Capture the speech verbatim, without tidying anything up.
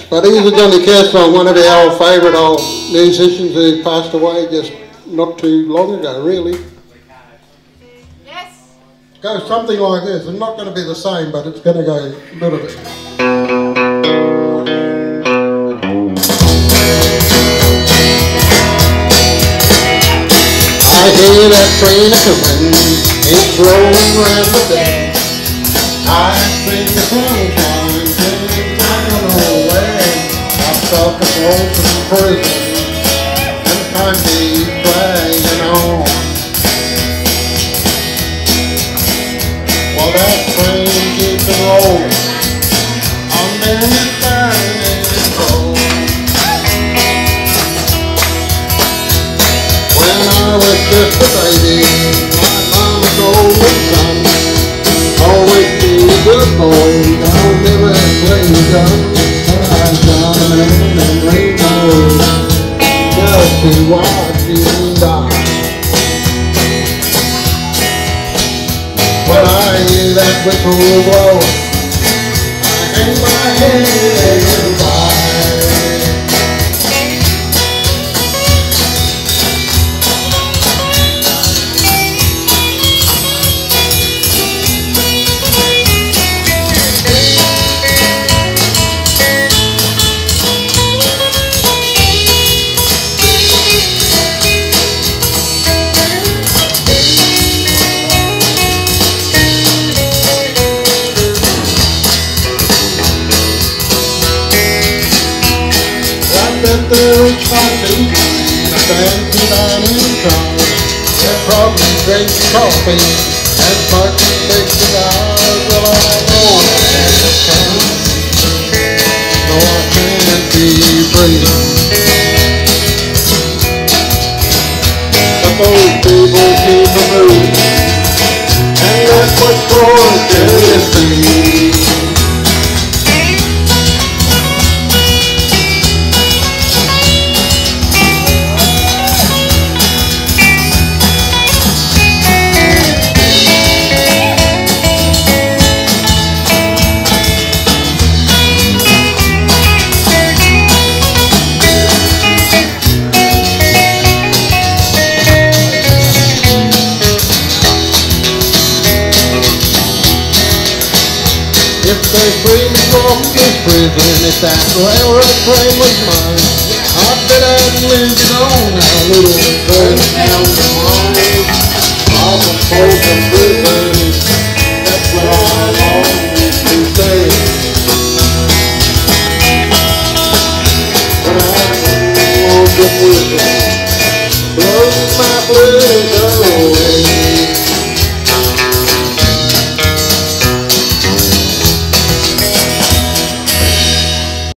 But he's a Johnny Cash song, one of our old favourite old musicians who passed away just not too long ago, really. Yes. Goes something like this. It's not going to be the same, but it's going to go a little bit. I hear that train a-coming, it's rolling round the bend. I see the sunshine coming down the way. I'm stuck at Folsom prison, and time keeps dragging on. Well, that train keeps a rolling on this burning road. When I was just a baby, my mama told me, son, always be a good boy, don't never play your gun. Sunshine and rainbows, just to watch you die. When I hear that whistle blow, I hang my head and cry. At the rich party, fancy dining car, they're probably drinking coffee and smoking big cigars. Well, I know that time, no, I can't be free. But those people keep a moving, and that's what's gorgeous to me. If they free me from this prison, if that railroad train was mine, I'd bet I'd live it on now, little thirty thousand miles. I'm a Folsom prison, that's where I long to stay. When I go on the prison, blow my blues away.